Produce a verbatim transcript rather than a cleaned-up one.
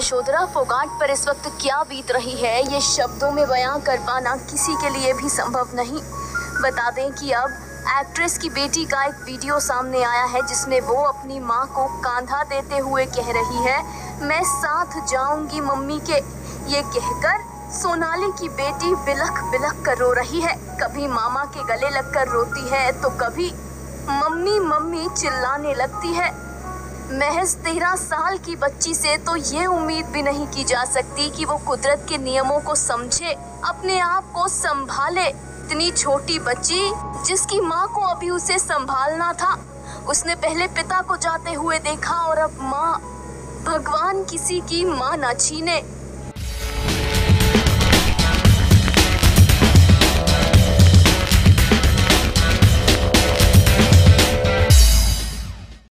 यशोधरा फोगाट पर इस वक्त क्या बीत रही है, ये शब्दों में बयां कर पाना किसी के लिए भी संभव नहीं। बता दें कि अब एक्ट्रेस की बेटी का एक वीडियो सामने आया है जिसमें वो अपनी मां को कांधा देते हुए कह रही है, मैं साथ जाऊंगी मम्मी के। ये कहकर सोनाली की बेटी बिलख बिलख कर रो रही है। कभी मामा के गले लगकर रोती है तो कभी मम्मी मम्मी चिल्लाने लगती है। महज तेरह साल की बच्ची से तो ये उम्मीद भी नहीं की जा सकती कि वो कुदरत के नियमों को समझे, अपने आप को संभाले। इतनी छोटी बच्ची जिसकी माँ को अभी उसे संभालना था, उसने पहले पिता को जाते हुए देखा और अब माँ। भगवान किसी की माँ न छीने।